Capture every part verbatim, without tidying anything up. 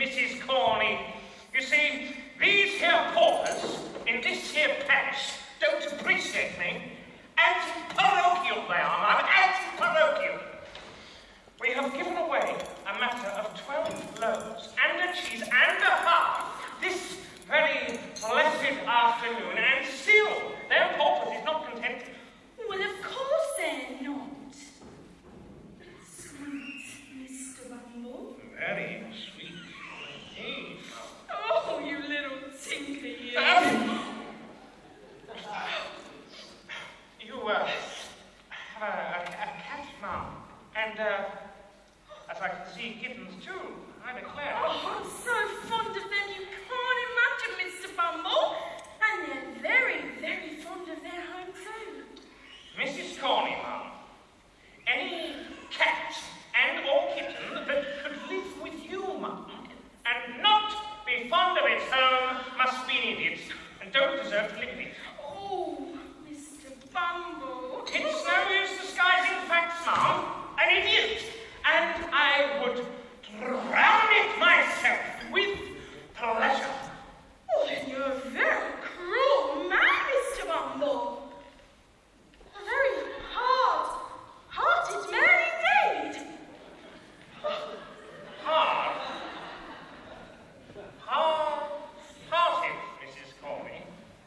Missus Corny. You see, these here paupers in this here parish don't appreciate me. Anti-parochial they are, I'm anti-parochial. We have given away a matter of twelve loaves and a cheese and a half this very blessed afternoon, and still their paupers is not content. Well, of course they're not. Sweet Mister Bumble. Very sweet indeed. Oh, you little tinker, you. Um, you, uh, have a, a, a cat, Mum, and, uh, as I can see, kittens too, I declare. Oh, I'm so fond of them, you can't imagine, Mister Bumble. And they're very, very fond of their home too. Missus Corny, Mum, any cat and or kitten that could live with you, Mum, and not be fond of its home must be an idiot and don't deserve to live in it. Oh, Mister Bumble. It's no use disguising facts, Mum. An idiot. And I would drown it myself with pleasure. Oh, then you're a very cruel man, Mister Bumble. A very hard-hearted man indeed. Hard? Hard-hearted, Missus Corny.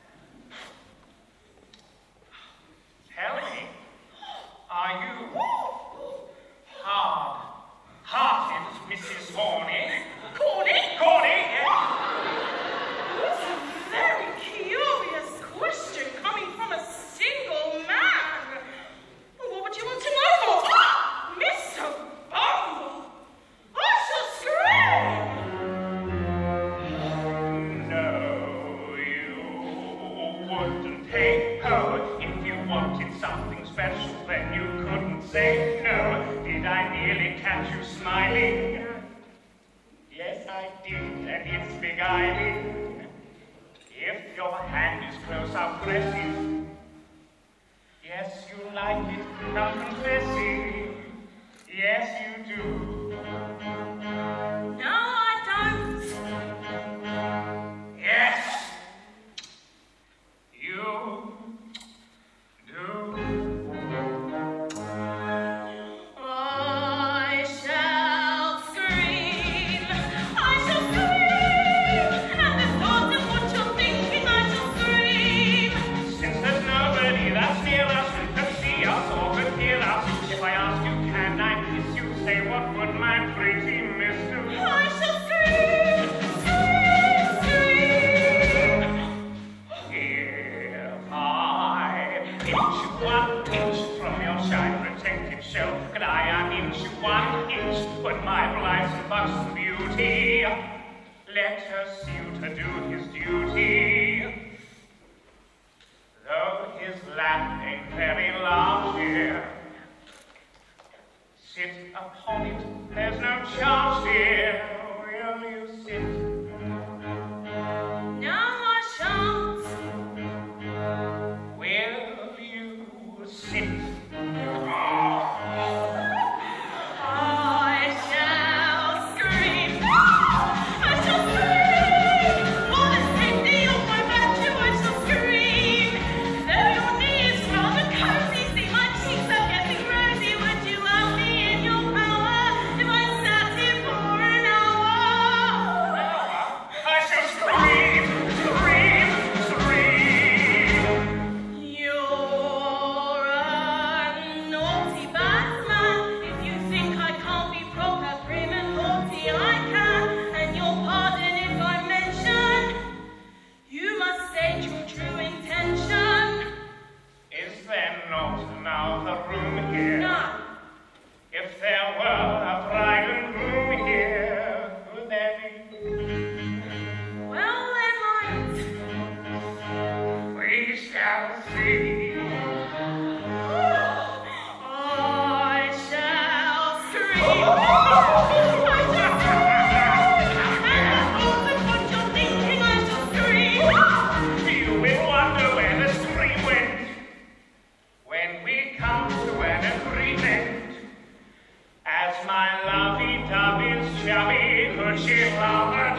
Tell me, are you hard-hearted, Missus Corny? Corny? Corny, yes? It's a very curious question coming from a single man. What would you want to know for? Ah, Mister Bumble, I shall scream. No, you wouldn't. Hey ho, if you wanted something special, then you couldn't say no. Did I nearly catch you smiling? Yes, I did, and it's beguiling. If your hand is close, I'll press it. Yes, you like it, I'm confessing. Yes, you do. No, I don't. Yes, you do. I shall scream. I shall scream. At the thought of what you're thinking, I shall scream. Since there's nobody that's near us who can see us or can hear us, if I ask you, can I kiss you, say what would my pretty miss do? I shall scream, scream, scream. If I inch you one inch from your shy protective shell, could I unhinge you one inch when my blithe bucks beauty? Let us you to do his duty. Though his lap ain't very large here, sit upon it, there's no charge here. Will you sit? No, I shan't. Will you sit? I shall scream. I shall scream. For the safety of my virtue, I shall scream. Though your knee is rather cozy, see my cheeks are getting rosy. Would you allow me in your power if I sat here for an hour? I shall scream, scream, scream. You're a naughty bad man. If you think I can't be proper, prim and naughty, I can. And your pardon if I mention, you must state your true intention. Is there not another room here? No. If there were a bride and groom here, would there be? Well, there might. We shall see. I shall scream. I shall scream. And all the what you're thinking, I shall scream. You will wonder where the scream went when we come to an agreement. As but she's loving